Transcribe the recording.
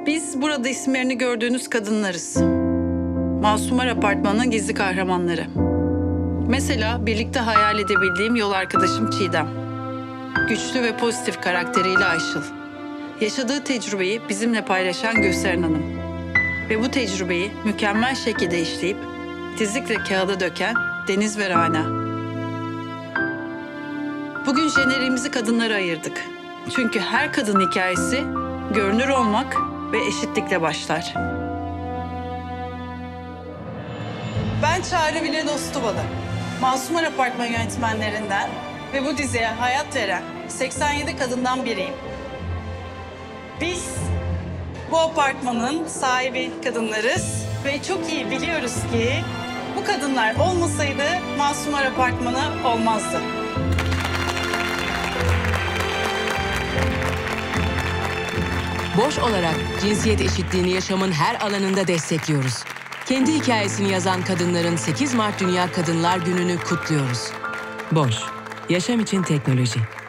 Biz burada isimlerini gördüğünüz kadınlarız. Masumlar Apartmanı'nın gizli kahramanları. Mesela birlikte hayal edebildiğim yol arkadaşım Çiğdem. Güçlü ve pozitif karakteriyle Ayşıl. Yaşadığı tecrübeyi bizimle paylaşan Gülseren Hanım. Ve bu tecrübeyi mükemmel şekilde işleyip titizlikle kağıda döken Deniz ve Rana. Bugün jeneriğimizi kadınlara ayırdık. Çünkü her kadın hikayesi görünür olmak ve eşitlikle başlar. Ben Çağrı Bile Dostubalı. Masumlar Apartman yönetmenlerinden ve bu diziye hayat veren 87 kadından biriyim. Biz bu apartmanın sahibi kadınlarız ve çok iyi biliyoruz ki bu kadınlar olmasaydı Masumlar Apartmanı olmazdı. Boş olarak cinsiyet eşitliğini yaşamın her alanında destekliyoruz. Kendi hikayesini yazan kadınların 8 Mart Dünya Kadınlar Günü'nü kutluyoruz. Boş, yaşam için teknoloji.